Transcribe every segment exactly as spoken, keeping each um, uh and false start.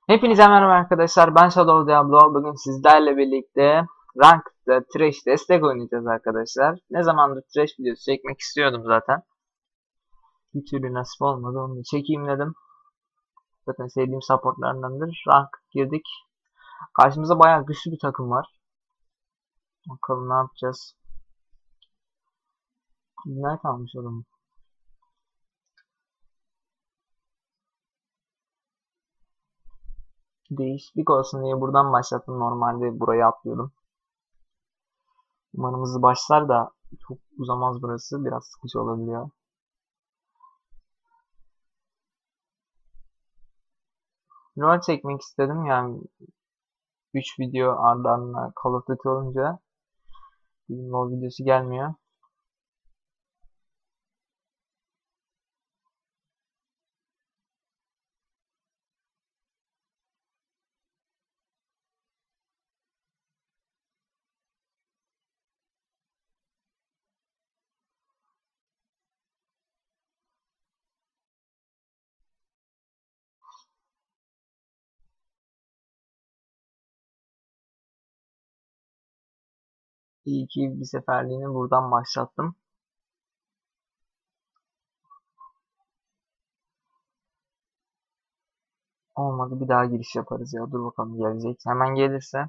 Hepinize merhaba arkadaşlar. Ben Shadow Diablo. Bugün sizlerle birlikte Ranked'da Thresh destek oynayacağız arkadaşlar. Ne zamandır Thresh videosu çekmek istiyordum zaten. Bir türlü nasip olmadı. Onu da çekeyim dedim. Zaten sevdiğim supportlarındandır. Ranked girdik. Karşımızda bayağı güçlü bir takım var. Bakalım ne yapacağız. Nerede kalmış oğlum? Değişiklik olsun diye buradan başlattım. Normalde burayı atlıyordum. Umarım hızlı başlar da çok uzamaz burası. Biraz sıkıcı olabiliyor. Rol çekmek istedim yani üç video ardı ardına Call of Duty olunca bizim LoL videosu gelmiyor. İyi ki bir seferliğini buradan başlattım. Olmadı bir daha giriş yaparız ya. Dur bakalım gelecek. Hemen gelirse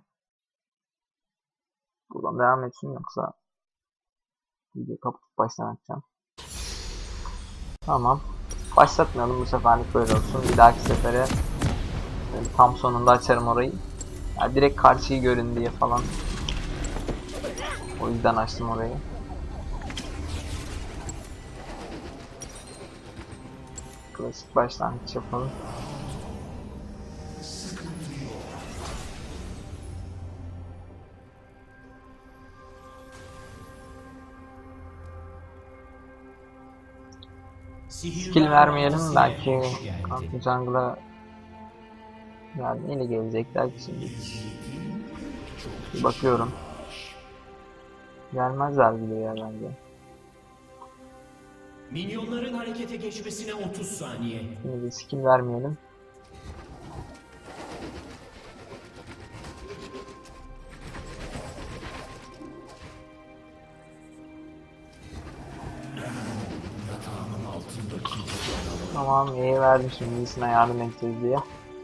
buradan devam etsin yoksa video kapatıp baştan açacağım. Tamam. Başlatmayalım bu seferlik böyle olsun. Bir dahaki sefere tam sonunda açarım orayı. Ya direkt karşıyı görün diye falan. O yüzden açtım orayı. Klasik başlangıç yapalım. Skill vermeyelim belki kanka jungle'a yani yine gelecekler ki şimdi. Bir bakıyorum. Gelmezler gibi ya bence. Minyonların harekete geçmesine otuz saniye. Şimdi bir skill vermeyelim. Tamam iyi verdim şimdi iyisine yardım edeceğiz diye.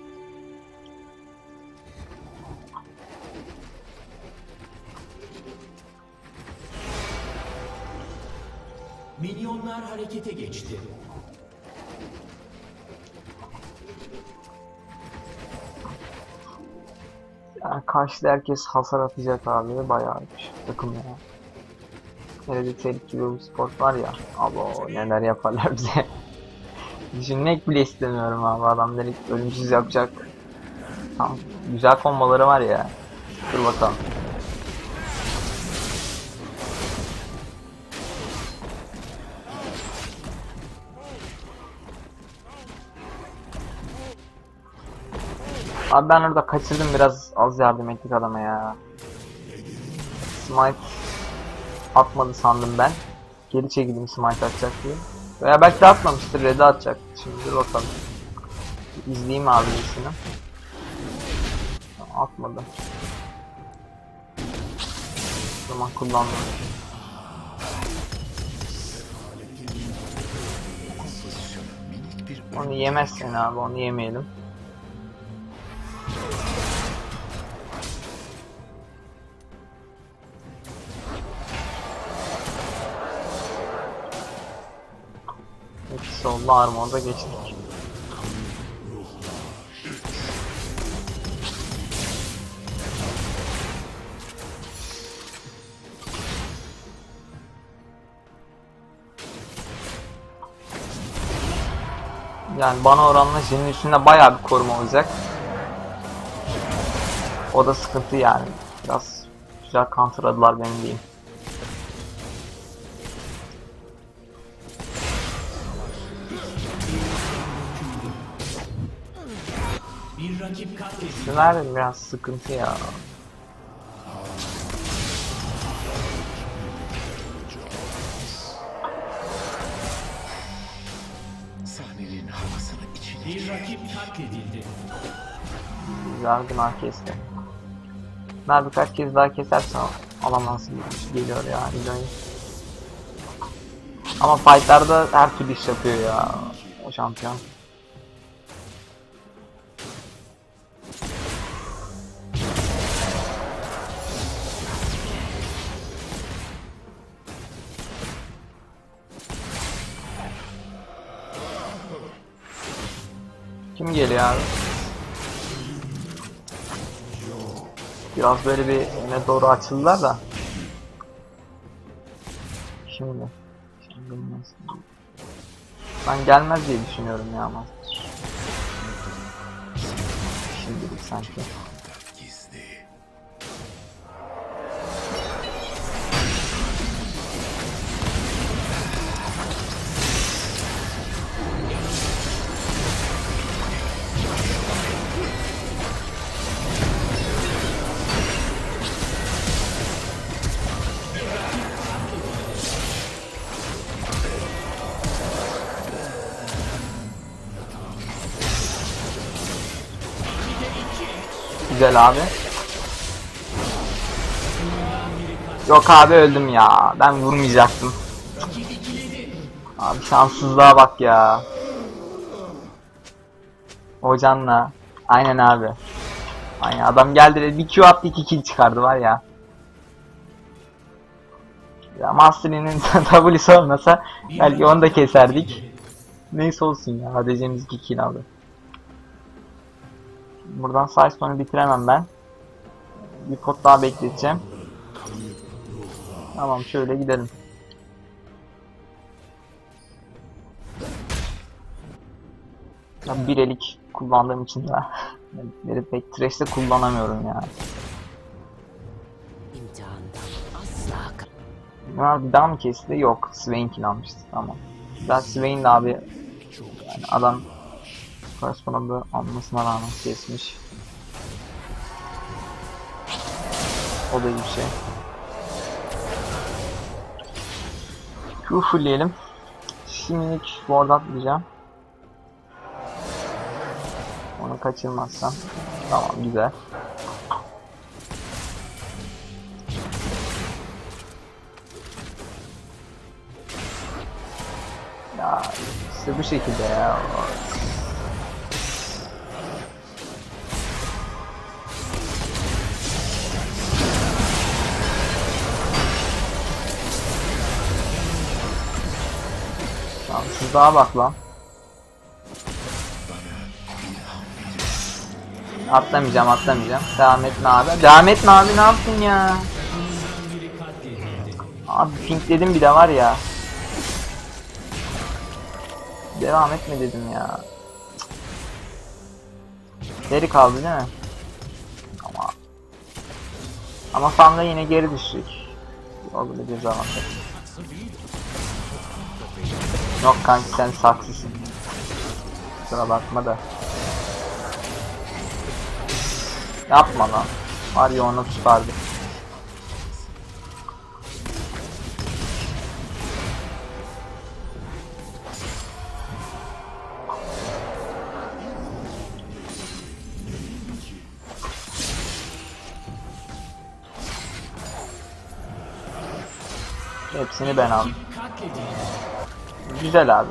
Minyonlar harekete geçti. Yani karşıda herkes hasar atacak abi bayağı bir takım ya. Hele Çelik gibi bir sport var ya. Abo neler yaparlar bize. Düşünmek bile istemiyorum abi adam direkt ölümsüz yapacak. Tam güzel komboları var ya. Dur bakalım. Abi ben orada kaçırdım biraz az yardım ettik adama ya. Smite atmadı sandım ben. Geri çekildim smite atacak diye. Veya belki de atmamıştır, red'i atacak. Şimdi dur bakalım. İzleyeyim abi iyisini. Atmadı. O zaman kullanmadı. Onu yemezsen abi, onu yemeyelim. İki sollu armorda geçtik. Yani bana oranla senin üstünde bayağı bir koruma olacak. O da sıkıntı yani. Biraz güzel counterladılar benim diyeyim. Bir rakip katledildi. Şunlar biraz sıkıntı ya. Bir rakip katledildi. Güzel günah kesti. Daha birkaç kez daha kesersen alamazsın gibi geliyor ya İlo'yu. Ama fightlarda her türlü iş yapıyor ya o şampiyon. Kim geliyor abi? Biraz böyle bir öne doğru açıldılar da. Şimdi. Şimdi ben gelmez diye düşünüyorum ya ama. Şimdilik sanki. Güzel abi. Yok abi öldüm ya. Ben vurmayacaktım. Abi şanssızlığa bak ya. Hocanla. Aynen abi. Aynen adam geldi bir Q attı iki kill çıkardı var ya. Ya Mastery'nin W'si olmasa belki onu da keserdik. Neyse olsun ya. A D C'miz iki kill aldı. Buradan Sidestorm'u bitiremem ben. Bir pot daha bekleteceğim. Tamam şöyle gidelim. Ya bir elik kullandığım için de beni pek Thresh'te kullanamıyorum ya. Yani bir daha mı kesti? Yok. Swain kill almıştı. Tamam. Ben Swain de abi yani adam Correspondent'ı almasına rağmen kesmiş. O da iyi bir şey. Q fullleyelim. Şimdilik ward atlayacağım. Onu kaçırmazsam. Tamam güzel. Ya işte bu şekilde ya. Tamam siz daha bak lan. Atlamayacağım atlamayacağım. Devam etme abi. Devam etme abi ne yaptın ya? Abi pink dedim bir de var ya. Devam etme dedim ya. Geri kaldı değil mi? Ama ama Fam'da yine geri düşecek. O bile dezavantaj. Yok kanki sen saksısın. Kusura bakma da. Yapma lan. Var ya onu tutardı. Hepsini ben aldım. Güzel abi.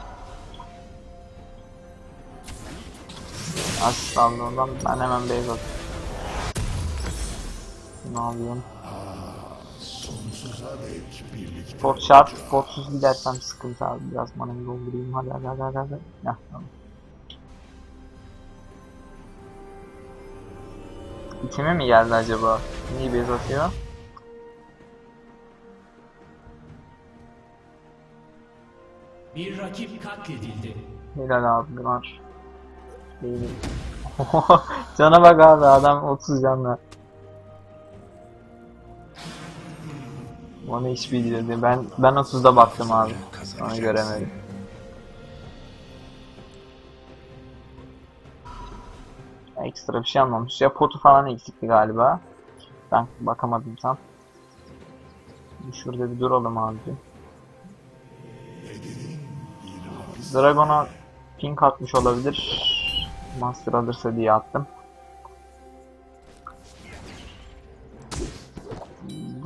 Asist aldığından ben hemen base atıyorum. Ne yapıyorum? Pot şart, potsuz gidersem sıkıntı abi. Biraz manayı doldurayım. Hadi hadi hadi hadi. hadi. Heh, tamam. İtime mi geldi acaba? Niye base atıyor? Bir rakip katledildi. Helal abi bunlar. Değilim. Cana bak abi adam otuz canla. Onu hiç bildirdi. Ben ben otuzda baktım abi. Onu göremedim. Ekstra bir şey almamış. Ya potu falan eksikti galiba. Ben bakamadım tam. Şurada bir duralım abi. Dragon'a pink atmış olabilir. Master alırsa diye attım.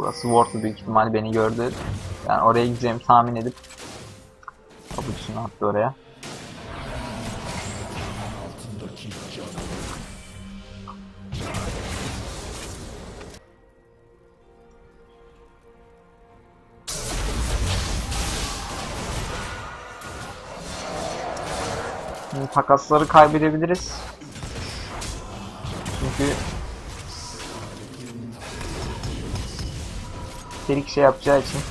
Orası Ward'lu büyük ihtimal beni gördü. Yani oraya gideceğimi tahmin edip pabucunu attı oraya. Şimdi takasları kaybedebiliriz. Çünkü Ferik şey yapacağı için.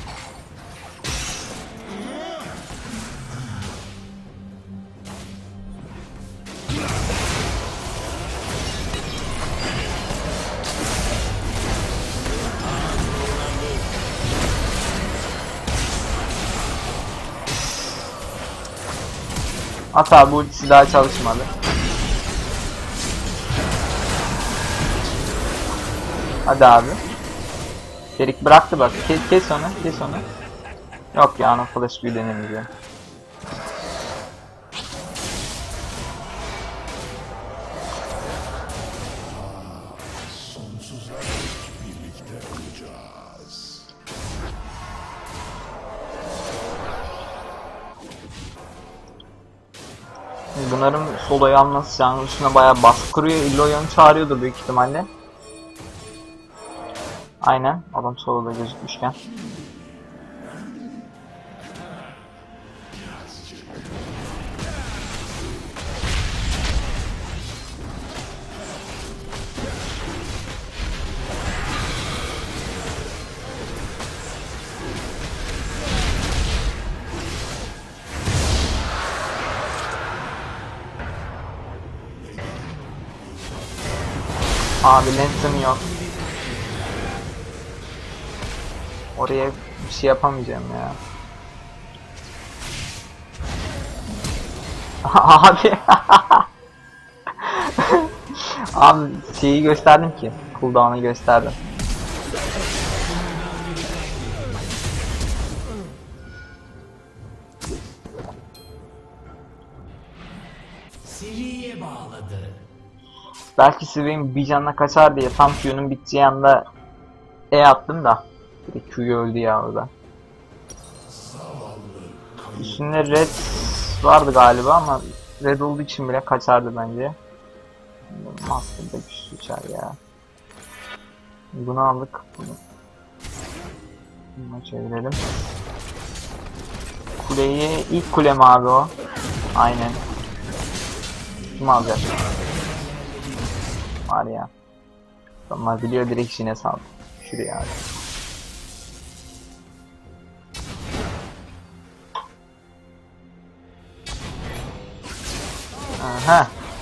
Hatta bu ultisi daha çalışmadı. Hadi abi. Ferik bıraktı bak. Kes, kes onu, kes onu. Yok ya, onun flash bir denemeyeceğim. Bunların soloyu alması canlı üstüne bayağı baskı kuruyor. İlloyon'u çağırıyordur büyük ihtimalle. Aynen, adam soloda gözükmüşken. Abi Lantern yok. Oraya bir şey yapamayacağım ya. Abi. Abi şeyi gösterdim ki. Cooldown'u gösterdim. Seriye bağladı. Belki Swain bir canla kaçar diye tam Q'nun biteceği anda E attım da. Direkt Q'yu öldü ya orada. Üstünde red vardı galiba ama red olduğu için bile kaçardı bence. Master'da güçlü uçar ya. Bunu aldık. Bunu. Bunu çevirelim. Kuleyi ilk kule mi abi o? Aynen. Kim alacak? Var ya. Ama biliyor, direkt işine saldı. Şuraya abi. Aha.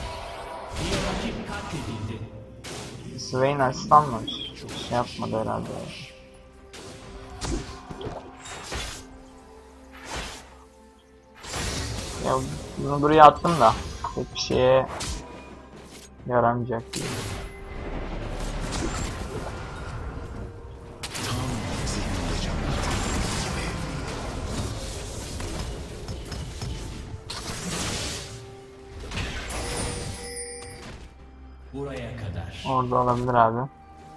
Swain aslanmış. Şey yapmadı herhalde. Ya bunu buraya attım da pek bir şeye yaramayacak gibi. Buraya kadar. Orada olabilir abi.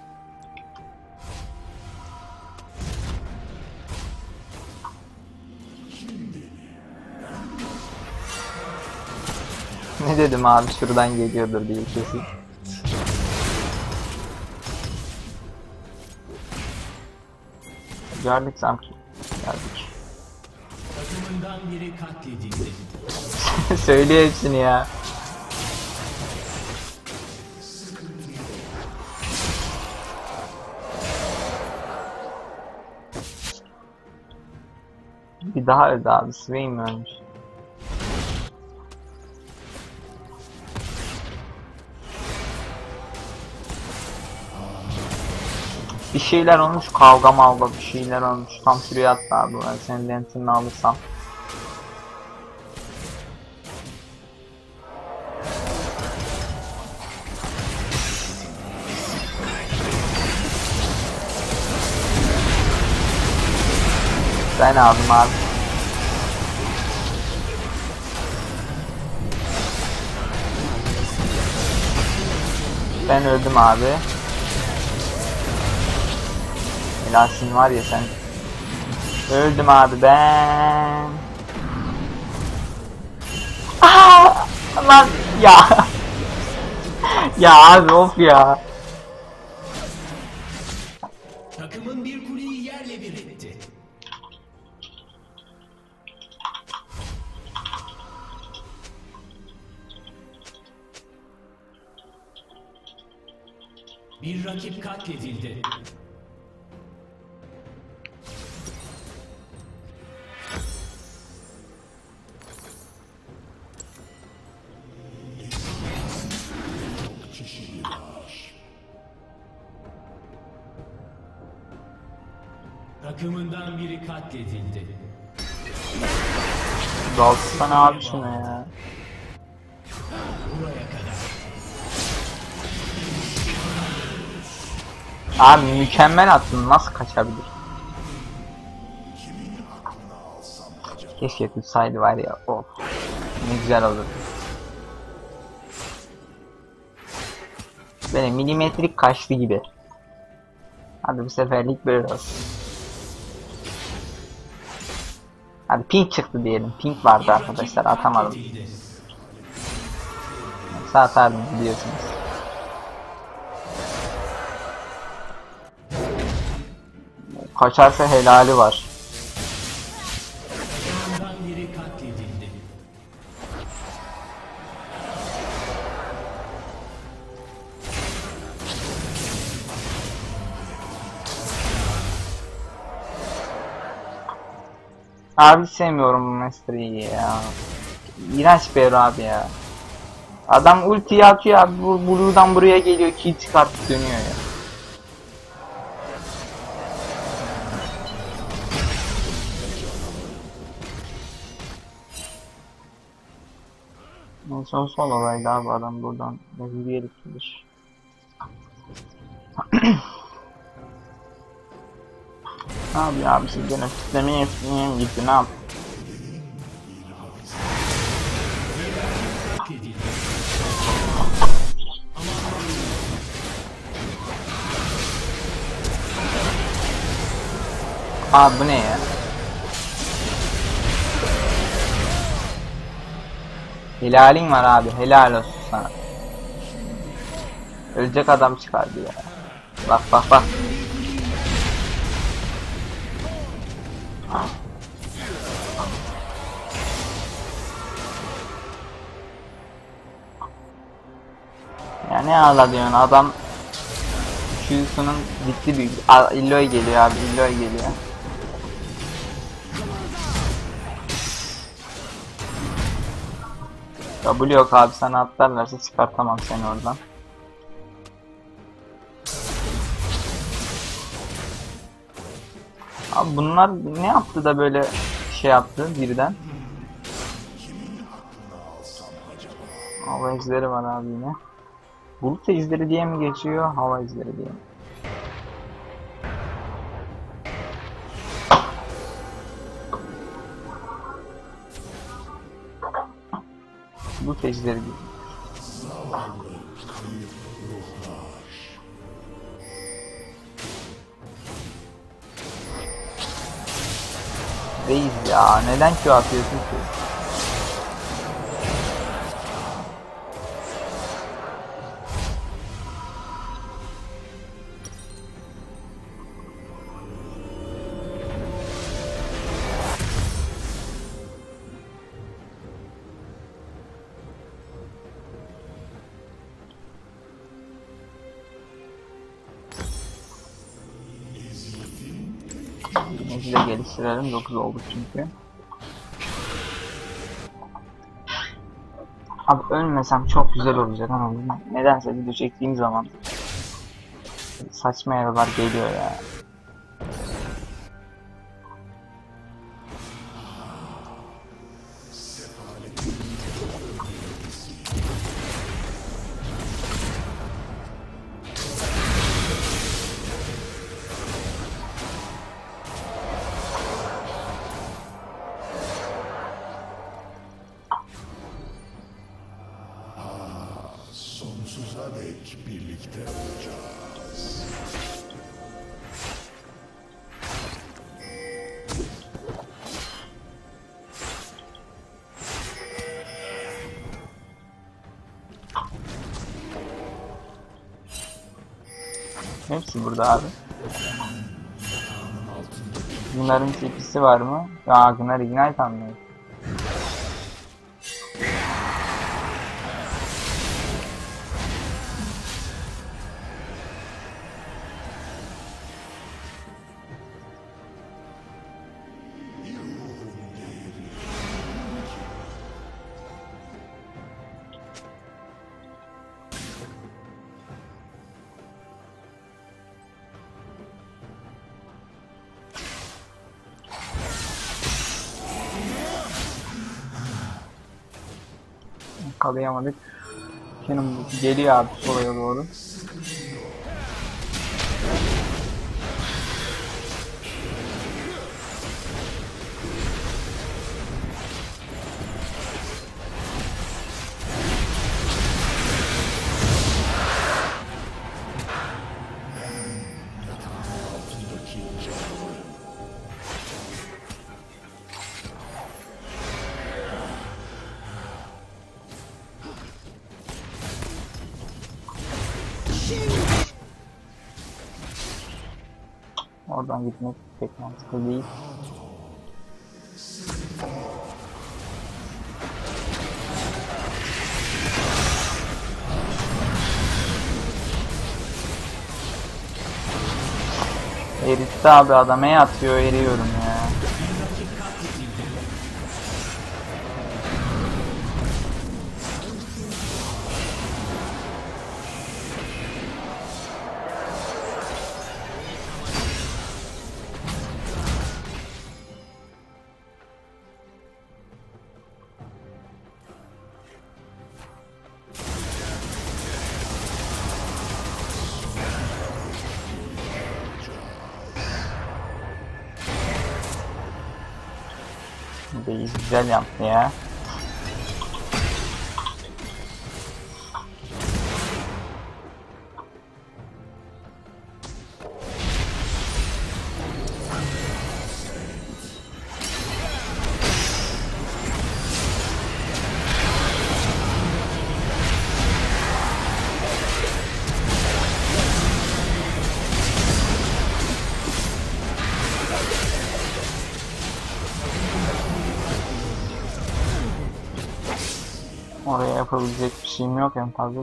Ne dedim abi, şuradan geliyordur diye kesin. Gördük sanki. Geldik. Takımından biri katledildi. Söylüyor hepsini ya. Bir daha öldü abi. Swain mi ölmüş? Bir şeyler olmuş, kavga mavga bir şeyler olmuş. Tam şuraya attı abi. Ben senin lentini alırsam. Ben aldım abi. Ben öldüm abi. Helasin var ya sen. Öldüm abi ben. Aa, lan ya. Ya abi of ya. Takımın bir kuleyi yerle bir etti. Bir rakip katledildi. Takımından biri katledildi. Dalsana abi şuna ya. Buraya kadar. Abi mükemmel attın, nasıl kaçabilir? Keşke tutsaydı var ya, of. Ne güzel olurdu. Böyle milimetrik kaçtı gibi. Hadi bu seferlik böyle olsun. Hadi pink çıktı diyelim. Pink vardı arkadaşlar, atamadım. Yoksa atardım biliyorsunuz. Kaçarsa helali var. Takımından biri katledildi. Abi sevmiyorum bu Mastery'i ya. İğrenç bir hero abi ya. Adam ultiyi atıyor abi, bu Blue'dan buraya geliyor, kill çıkartıp dönüyor ya. Son sol olaydı abi, adam buradan yürüyerek gelir. Abi abi siz gene fitlemeye fitlemeye gitti, ne yap? Katledildi. Abi bu ne ya? Helalin var abi, helal olsun sana. Ölecek adam çıkardı ya. Bak bak bak. Ya ne ağla diyorsun, adam Q'sunun bitti büyük. Illoy geliyor abi, Illoy geliyor. W yok abi, sana atlarlarsa çıkartamam seni oradan. Abi bunlar ne yaptı da böyle şey yaptı birden? Hava izleri var abi yine. Bulut izleri diye mi geçiyor, hava izleri diye mi? Bulut izleri diye. Reis ya, neden Q atıyorsun ki? Biz de geliştirelim, dokuz olduk çünkü. Abi ölmesem çok güzel olacak ama nedense video çektiğim zaman saçma yaralar geliyor ya. Sonsuza dek birlikte olacağız. Hepsi burada abi. Bunların tepkisi var mı? Ya bunlar ignite anlıyor. Kalayamadık. Şimdi geliyor abi solaya doğru. Oradan gitmek pek mantıklı değil. Eritti abi, adamaya atıyor, eriyorum ya. Beyiz güzel yaptı ya. Oraya yapabilecek bir şeyim yok en fazla.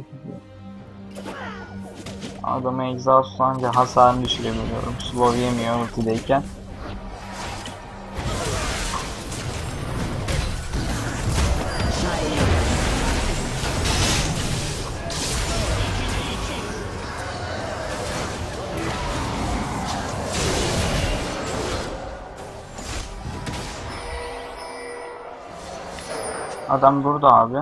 Adamı egzoz anca hasarını düşürebiliyorum. Slow yemiyor ultideyken. Adam burada abi.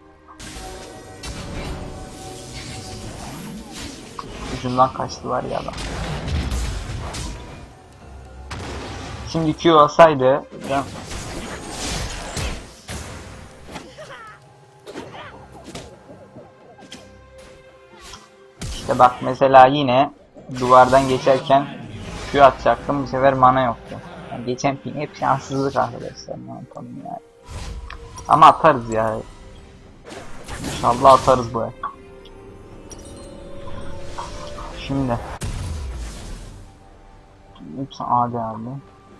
Ucundan kaçtılar ya adam. Şimdi Q alsaydı ben... İşte bak mesela yine duvardan geçerken Q atacaktım, bu sefer mana yoktu. Yani geçen ping hep şanssızlık arkadaşlar, ne yapalım yani. Ama atarız ya. İnşallah atarız bu el. Şimdi lütfen A D abi.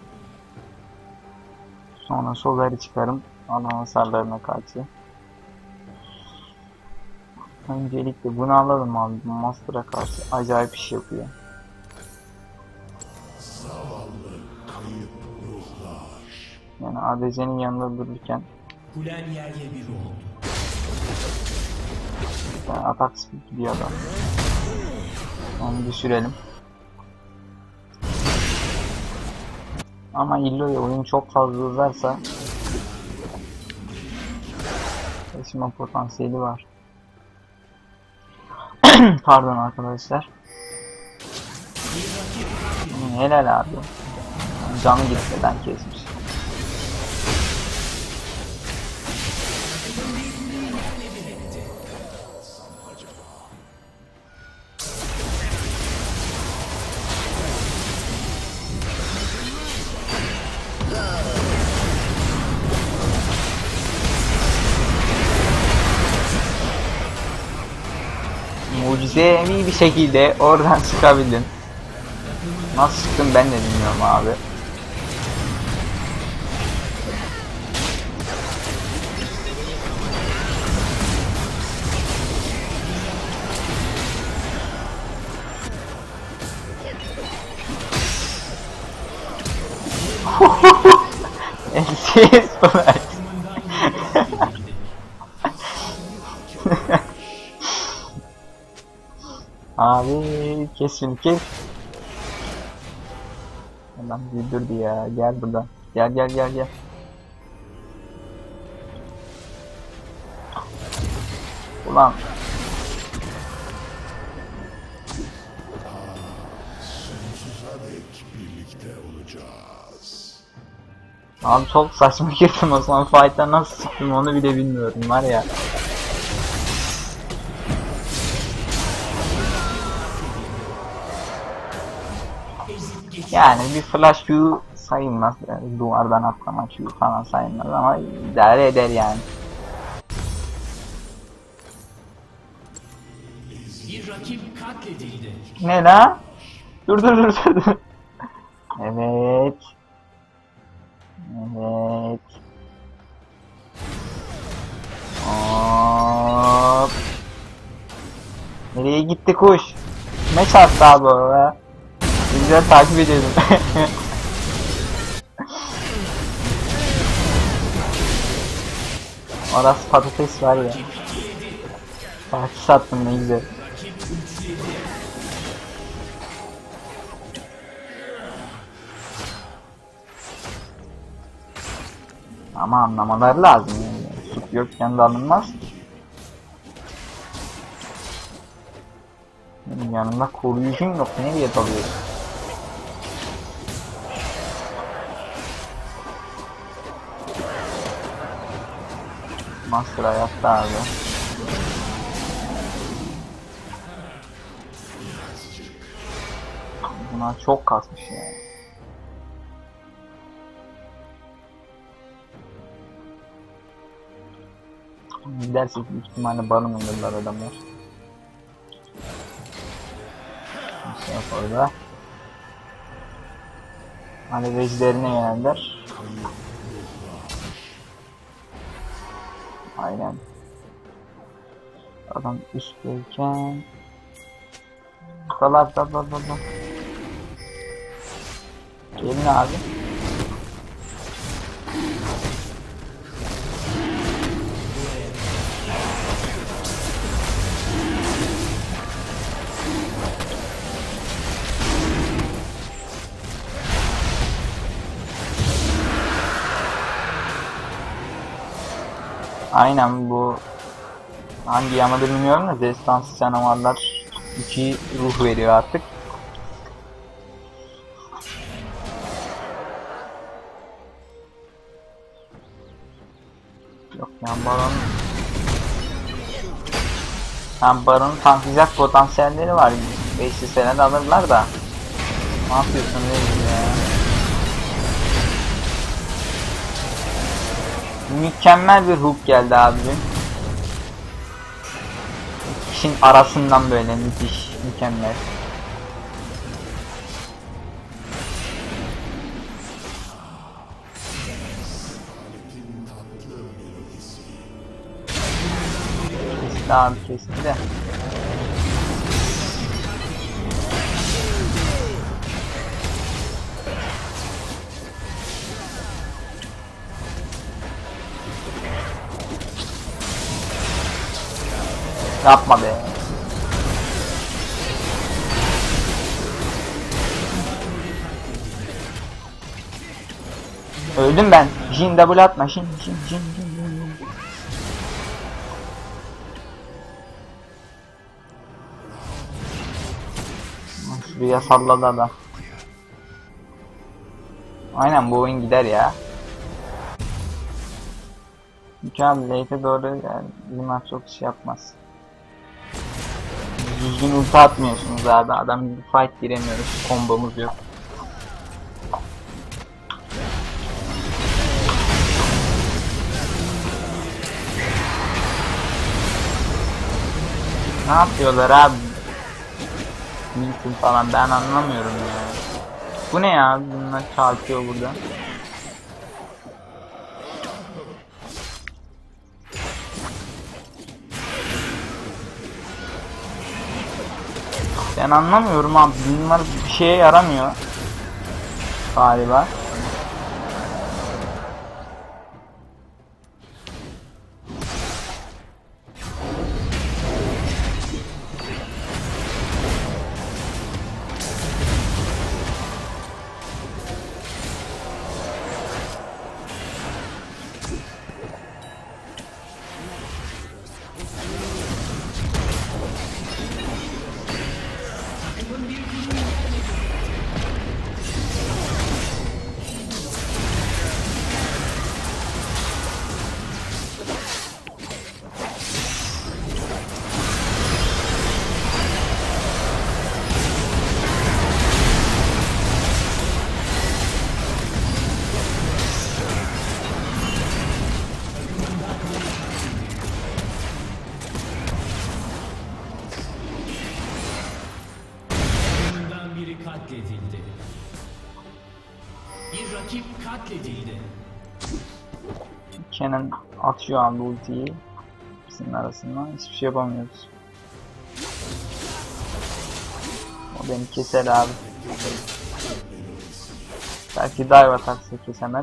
Sonra Solar'ı çıkarım alan hasarlarına karşı. Öncelikle bunu alalım abi. Master'a karşı acayip iş yapıyor. Yani A D C'nin yanında dururken Kulen yerle bir oldu. yani atak speed gidiyor adam. Onu düşürelim. Ama Illo'ya oyun çok fazla uzarsa taşıma potansiyeli var. Pardon arkadaşlar. Helal abi. Canı gitmeden kesmiş. Güzel bir şekilde oradan çıkabildim. Nasıl çıktım ben de bilmiyorum abi. Elsiz falan. Abi kes şunu kes. Adam güldürdü ya. Gel buradan. Gel gel gel gel. Ulan. Abi çok saçma girdim o zaman, fight'ta nasıl çıktım onu bile bilmiyorum var ya. Yani bir flash Q sayılmaz, yani duvardan atlama Q falan sayılmaz ama idare eder yani. Bir rakip katledildi. Ne la? Dur dur dur dur. dur. Evet. Evet. Hop. Nereye gitti kuş? Ne çarptı abi o ya? Güzel takip edelim. Orası patates var ya. Parti sattım ne güzel. Ama anlamaları lazım yani. Süt yokken de alınmaz. Benim yanımda koruyucum yok. Ne diye dalıyorsun? Master hayatta abi. Bunlar çok kasmış ya. Gidersek büyük ihtimalle barın alırlar adamlar. Bir şey yok orada. Hani vecilerine yöneldiler. Aynen. Adam üstteyken Dalar dalar dalar. Gelin abi. Aynen bu hangi yamadır bilmiyorum da destansı canavarlar iki ruh veriyor artık. Yok yani baron hem baronun tanklayacak potansiyelleri var. beş yüz sene de alırlar da. Ne yapıyorsun reis ya? Mükemmel bir hook geldi abicim. İşin arasından böyle müthiş, mükemmel. Kesti abi kesti de. Yapma be. Öldüm ben. Jin double atma. Jin jin jin jin. Şuraya salladı adam. Aynen bu oyun gider ya. Mükemmel late'e doğru yani Limar çok şey yapmaz. Düzgün ulti atmıyorsunuz abi. Adam gibi fight giremiyoruz. Kombomuz yok. Ne yapıyorlar abi? Milton falan ben anlamıyorum ya. Bu ne ya? Bunlar çarpıyor burada. Ben anlamıyorum abi. Bunlar bir şeye yaramıyor. Galiba. Takımından biri katledildi. Bir rakip katledildi. Kenan atıyor abi ultiyi. İkisinin arasından hiçbir şey yapamıyoruz. O beni keser abi. Belki dive atarsa kesemez.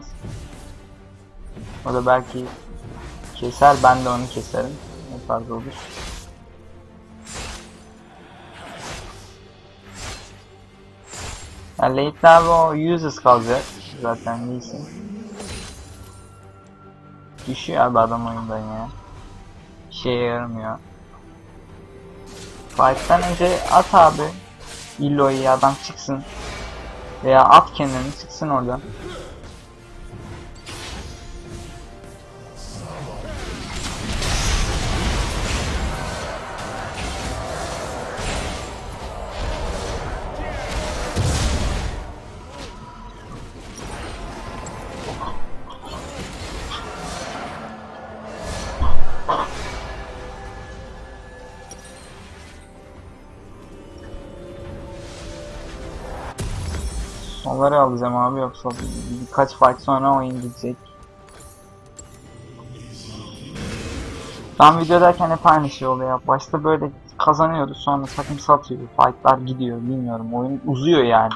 O da belki keser, ben de onu keserim. Ne tarz olur. Yani late'de abi o useless kalacak. Zaten iyisin. Düşüyor abi adam oyundan ya. Bir şeye yaramıyor. Fight'tan önce at abi. Illo'yu adam çıksın. Veya at kendini çıksın oradan. Onları alacağım abi, yoksa bir, birkaç fight sonra oyun gidecek. Ben videodayken hep aynı şey oluyor. Başta böyle kazanıyordu, sonra takım satıyor, fightlar gidiyor, bilmiyorum, oyun uzuyor yani.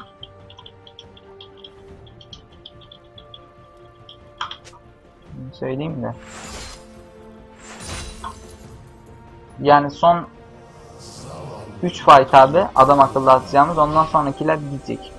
Bunu söyleyeyim de. Yani son üç fight abi adam akıllı atacağımız, ondan sonrakiler gidecek.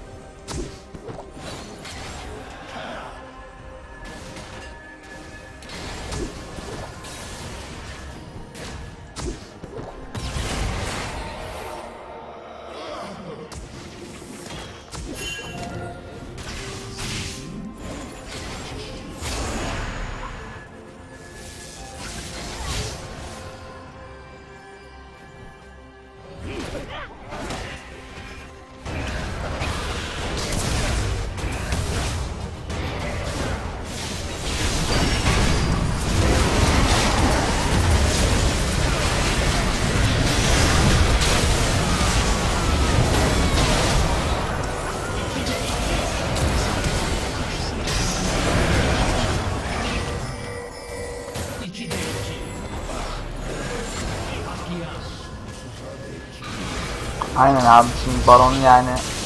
Aynen abi, şimdi Baron yani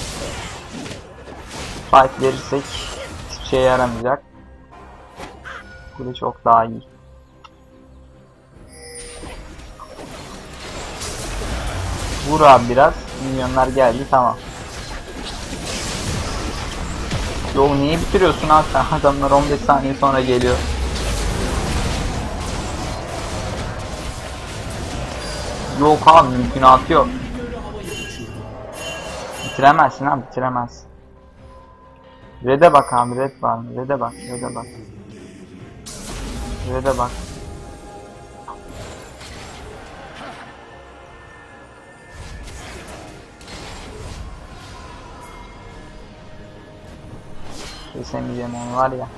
fight verirsek hiçbir şeye yaramayacak. Bu da çok daha iyi. Vur abi biraz. Milyonlar geldi, tamam. Yo, niye bitiriyorsun abi sen? Adamlar on beş saniye sonra geliyor. Yok abi, mümkünatı yok. Bitiremezsin abi, bitiremezsin. Red'e bak abi, red var mı? Red'e bak, red'e bak. Red'e bak. Kesemeyeceğim onu var ya.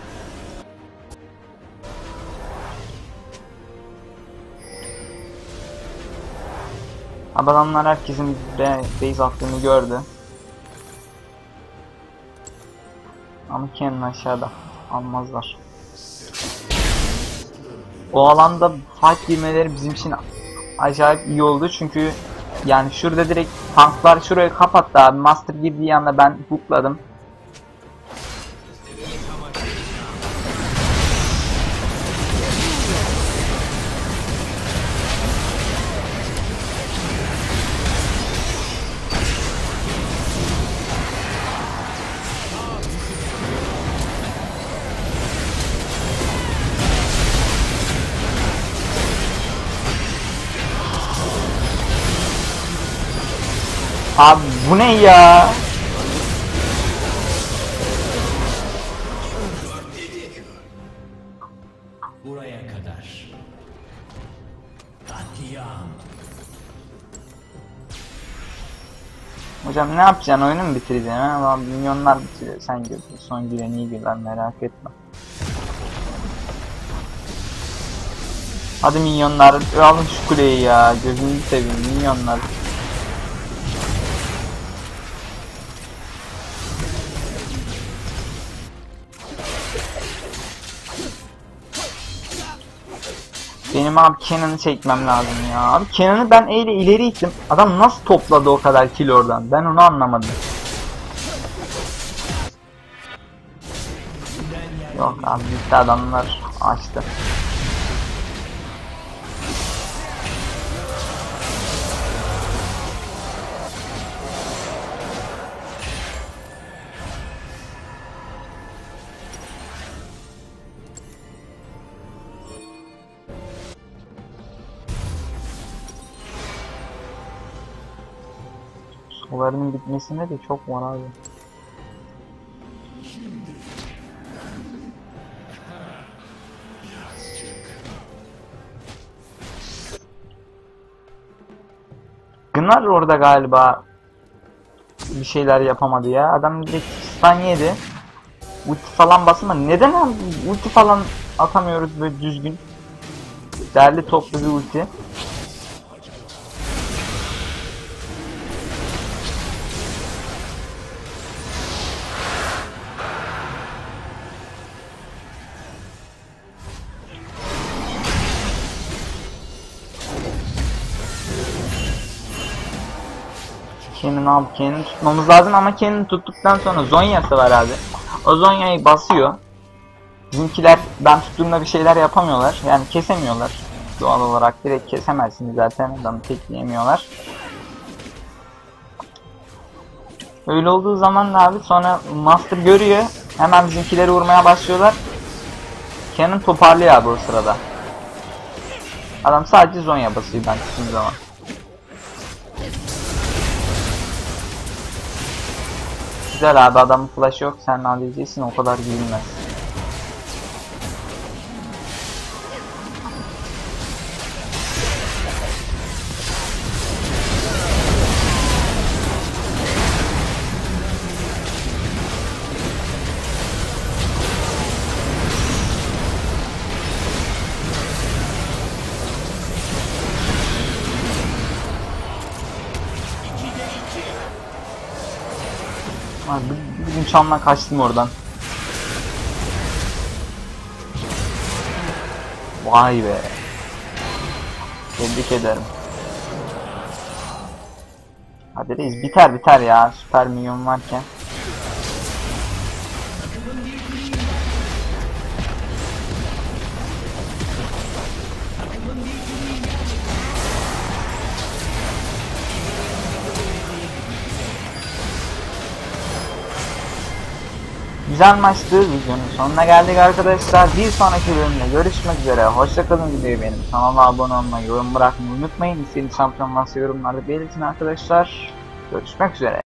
Adamlar herkesin base attığını gördü. Ama Kenan aşağıda. Almazlar. O alanda fight girmeleri bizim için acayip iyi oldu çünkü yani şurada direkt tanklar şurayı kapattı abi. Master girdiği anda ben hookladım. Abi bu ne ya? Buraya kadar. Katliam. Hocam ne yapacaksın? Oyunu mu bitireceksin? Ama milyonlar bitiriyor. Sen gör. Son gülen iyi güler, merak etme. Hadi milyonlar alın şu kuleyi ya. Gözünü seveyim milyonlar. Benim abi Kenan'ı çekmem lazım ya. Abi Kenan'ı ben E ile ileri ittim. Adam nasıl topladı o kadar kill oradan? Ben onu anlamadım. Yok abi bitti, adamlar açtı. Sularının bitmesinde de çok var abi. Gınar orada galiba bir şeyler yapamadı ya. Adam direkt stun yedi. Ulti falan basma. Neden abi ulti falan atamıyoruz böyle düzgün? Derli toplu bir ulti. Kenan abi Kenan'ı tutmamız lazım ama Kenan'ı tuttuktan sonra Zhonya'sı var abi. O Zhonya'yı basıyor. Bizimkiler ben tuttuğumda bir şeyler yapamıyorlar. Yani kesemiyorlar. Doğal olarak direkt kesemezsiniz zaten, adamı tekleyemiyorlar. Öyle olduğu zaman da abi sonra Master görüyor. Hemen bizimkileri vurmaya başlıyorlar. Kenan toparlıyor abi o sırada. Adam sadece Zhonya basıyor ben tuttuğum zaman. Güzel abi, adamın flash yok, sen ne diyeceksin, o kadar gülmez. Abi bir gün çamla kaçtım oradan. Vay be. Tebrik ederim. Hadi reis biter biter ya, süper milyon varken. Güzel maçtı. Videonun sonuna geldik arkadaşlar. Bir sonraki bölümde görüşmek üzere. Hoşça kalın, videoyu beğenip kanala abone olmayı, yorum bırakmayı unutmayın. İstediğiniz şampiyon varsa yorumlarda belirtin arkadaşlar. Görüşmek üzere.